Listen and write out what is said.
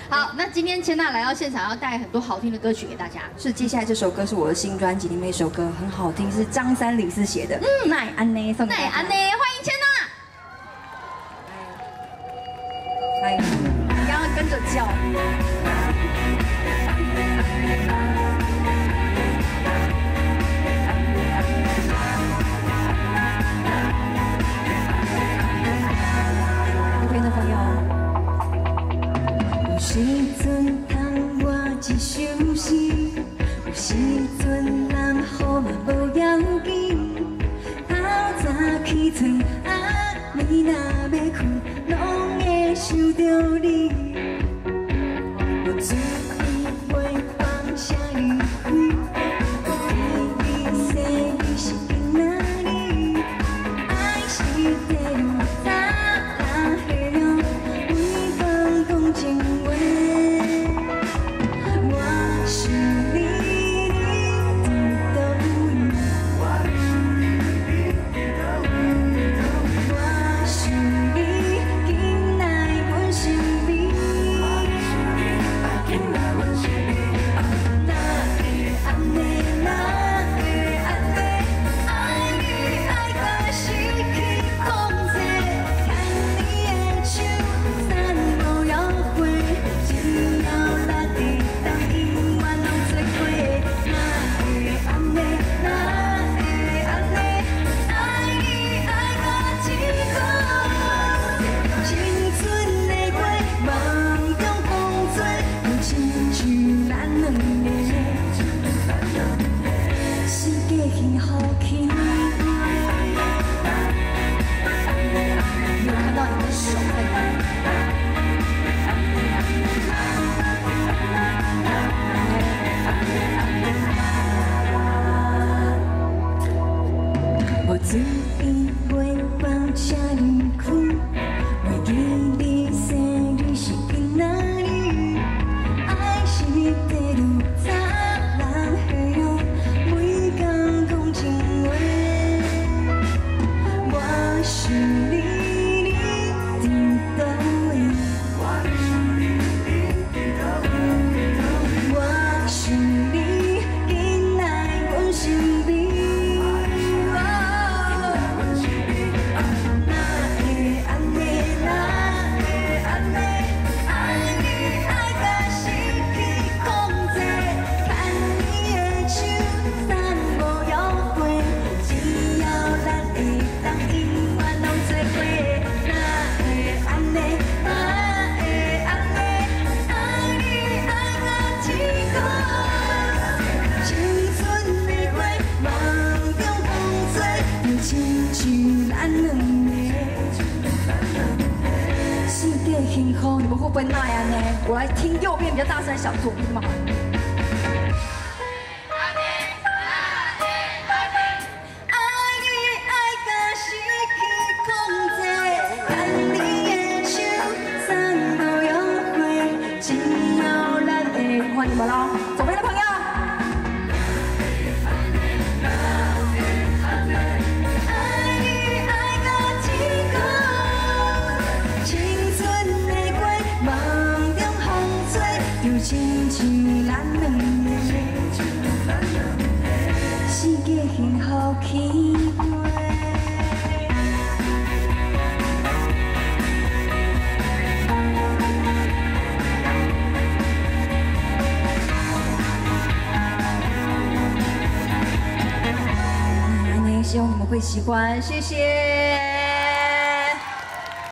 好，那今天千娜来到现场，要带很多好听的歌曲给大家。 是，接下来这首歌是我的新专辑里面一首歌，很好听，是张三李四写的。奈安呢，送给大家。 奈安呢，欢迎千娜。 欢迎，你刚刚跟着叫。听众朋友，有时阵通我一首诗，有时阵人好嘛无要紧。透早起床，暝若要困，拢会想着你。我注意袂放啥离开，你说你是伫哪里？爱是在路上。情话，我是你，你伫倒位？我是你，紧来阮身边。哪会安尼？哪会安尼？爱你爱到失去控制，牵你的手，散无摇。只要咱会当永远拢做伙，哪会安尼？哪会安尼？爱你爱到一个，青春的月，梦中风做，就亲像咱两个，世界幸福起来。有看到你的手在哪里？我注意袂放车离开，袂记你说你是伫哪里？爱是在路早人会用，每天讲情话。我是你，你伫倒位？我是你，紧来阮身边。幸福，你们会不会那样呢？我来听右边比较大声的小左边嘛。欢迎你们喽，左边的朋友。亲像咱两个，世界幸福起飞。希望你们会喜欢，谢谢。